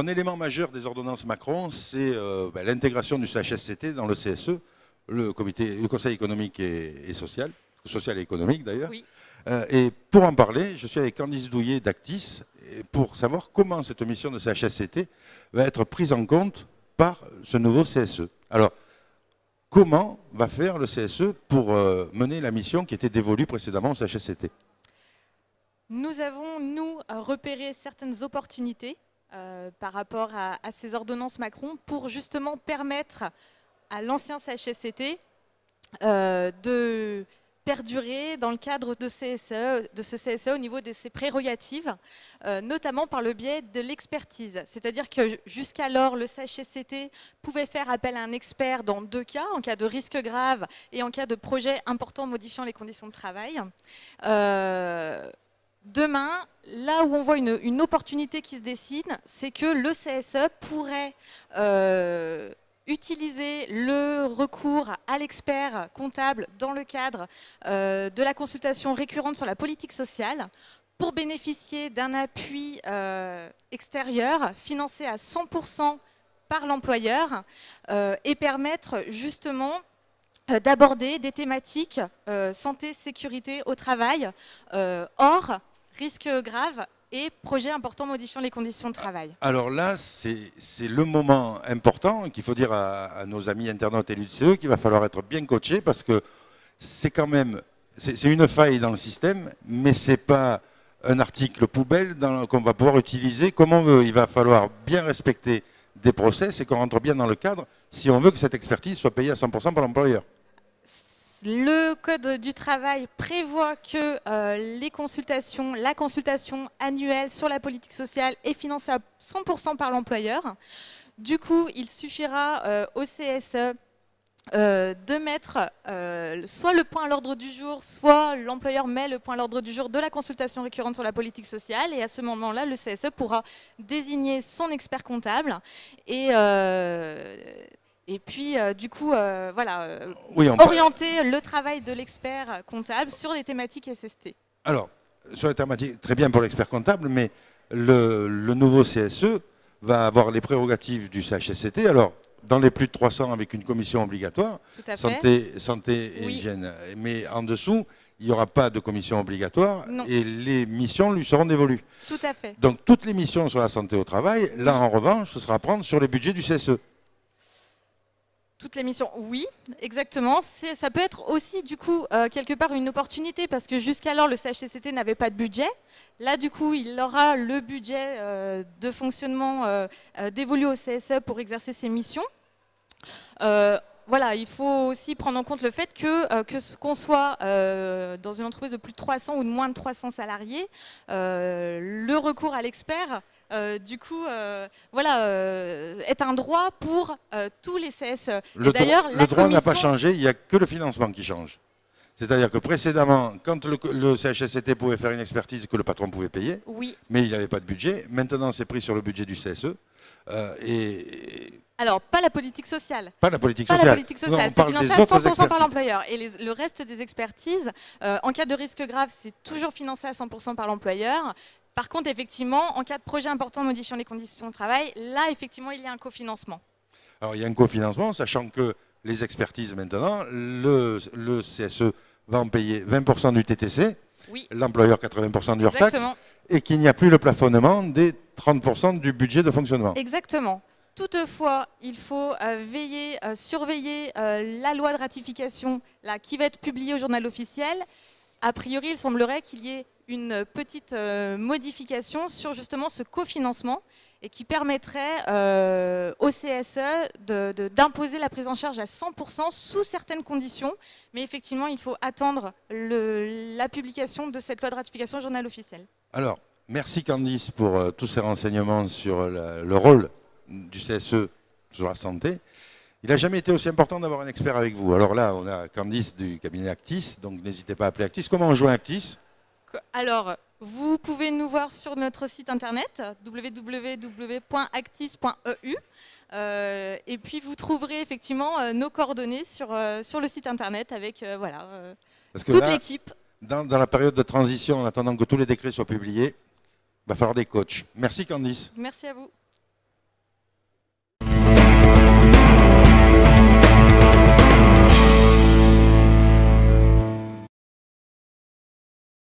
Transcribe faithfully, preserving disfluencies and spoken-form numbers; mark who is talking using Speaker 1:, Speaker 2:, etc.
Speaker 1: un élément majeur des ordonnances Macron, c'est euh, ben, l'intégration du C H S C T dans le C S E, le, comité, le Conseil économique et, et social, social et économique d'ailleurs.
Speaker 2: Oui.
Speaker 1: Euh, et pour en parler, je suis avec Candice Douillet d'Actis pour savoir comment cette mission de C H S C T va être prise en compte par ce nouveau C S E. Alors, comment va faire le C S E pour euh, mener la mission qui était dévolue précédemment au C H S C T?
Speaker 2: Nous avons, nous, repéré certaines opportunités euh, par rapport à, à ces ordonnances Macron pour justement permettre à l'ancien C H S C T euh, de perdurer dans le cadre de, C S E, de ce C S E au niveau de ses prérogatives, euh, notamment par le biais de l'expertise. C'est-à-dire que jusqu'alors, le C H S C T pouvait faire appel à un expert dans deux cas, en cas de risque grave et en cas de projet important modifiant les conditions de travail. Euh, Demain, là où on voit une, une opportunité qui se dessine, c'est que le C S E pourrait euh, utiliser le recours à l'expert comptable dans le cadre euh, de la consultation récurrente sur la politique sociale pour bénéficier d'un appui euh, extérieur financé à cent pour cent par l'employeur euh, et permettre justement euh, d'aborder des thématiques euh, santé, sécurité au travail, euh, hors risque grave et projet important modifiant les conditions de travail.
Speaker 1: Alors là, c'est le moment important qu'il faut dire à, à nos amis internautes et l'U C E qu'il va falloir être bien coaché parce que c'est quand même, c'est une faille dans le système, mais ce n'est pas un article poubelle qu'on va pouvoir utiliser comme on veut. Il va falloir bien respecter des process et qu'on rentre bien dans le cadre si on veut que cette expertise soit payée à cent pour cent par l'employeur.
Speaker 2: Le Code du travail prévoit que euh, les consultations, la consultation annuelle sur la politique sociale est financée à cent pour cent par l'employeur. Du coup, il suffira euh, au C S E euh, de mettre euh, soit le point à l'ordre du jour, soit l'employeur met le point à l'ordre du jour de la consultation récurrente sur la politique sociale. Et à ce moment-là, le C S E pourra désigner son expert comptable et... Euh, Et puis, euh, du coup, euh, voilà, euh, oui, orienter peut... le travail de l'expert comptable sur les thématiques S S T.
Speaker 1: Alors, sur les thématiques, très bien pour l'expert comptable, mais le, le nouveau C S E va avoir les prérogatives du C H S C T. Alors, dans les plus de trois cents, avec une commission obligatoire, santé, santé et oui. hygiène. Mais en dessous, il n'y aura pas de commission obligatoire non. et les missions lui seront dévolues.
Speaker 2: Tout à fait.
Speaker 1: Donc, toutes les missions sur la santé au travail, là, en revanche, ce sera à prendre sur les budgets du C S E.
Speaker 2: Toutes les missions, oui, exactement. Ça peut être aussi, du coup, euh, quelque part une opportunité parce que jusqu'alors, le C H S C T n'avait pas de budget. Là, du coup, il aura le budget euh, de fonctionnement euh, euh, dévolu au C S E pour exercer ses missions. Euh, voilà, il faut aussi prendre en compte le fait que, euh, que ce qu'on soit euh, dans une entreprise de plus de trois cents ou de moins de trois cents salariés, euh, le recours à l'expert, Euh, du coup, euh, voilà, euh, est un droit pour euh, tous les C S E.
Speaker 1: Le, dro le droit n'a pas changé, il n'y a que le financement qui change. C'est-à-dire que précédemment, quand le, le C H S C T pouvait faire une expertise que le patron pouvait payer,
Speaker 2: oui.
Speaker 1: mais il n'avait pas de budget, maintenant c'est pris sur le budget du C S E. Euh, et,
Speaker 2: Alors, pas la politique sociale.
Speaker 1: Pas la politique
Speaker 2: pas
Speaker 1: sociale.
Speaker 2: La politique sociale. C'est financé à cent pour cent par l'employeur. Et les, le reste des expertises, euh, en cas de risque grave, c'est toujours financé à cent pour cent par l'employeur. Par contre, effectivement, en cas de projet important modifiant les conditions de travail, là, effectivement, il y a un cofinancement.
Speaker 1: Alors, il y a un cofinancement, sachant que les expertises, maintenant, le, le C S E va en payer vingt pour cent du T T C,
Speaker 2: oui.
Speaker 1: l'employeur quatre-vingts pour cent du hors-taxe, et qu'il n'y a plus le plafonnement des trente pour cent du budget de fonctionnement.
Speaker 2: Exactement. Toutefois, il faut euh, veiller, euh, surveiller euh, la loi de ratification là, qui va être publiée au journal officiel. A priori, il semblerait qu'il y ait une petite euh, modification sur justement ce cofinancement et qui permettrait euh, au C S E d'imposer la prise en charge à cent pour cent sous certaines conditions. Mais effectivement, il faut attendre le, la publication de cette loi de ratification au journal officiel.
Speaker 1: Alors, merci Candice pour euh, tous ces renseignements sur la, le rôle du C S E sur la santé. Il n'a jamais été aussi important d'avoir un expert avec vous. Alors là, on a Candice du cabinet Actis, donc n'hésitez pas à appeler Actis. Comment on joint Actis?
Speaker 2: Alors, vous pouvez nous voir sur notre site internet w w w point actis point e u euh, et puis vous trouverez effectivement euh, nos coordonnées sur, euh, sur le site internet avec euh, voilà, euh, toute l'équipe.
Speaker 1: Dans, dans la période de transition, en attendant que tous les décrets soient publiés, il va falloir des coachs. Merci Candice.
Speaker 2: Merci à vous.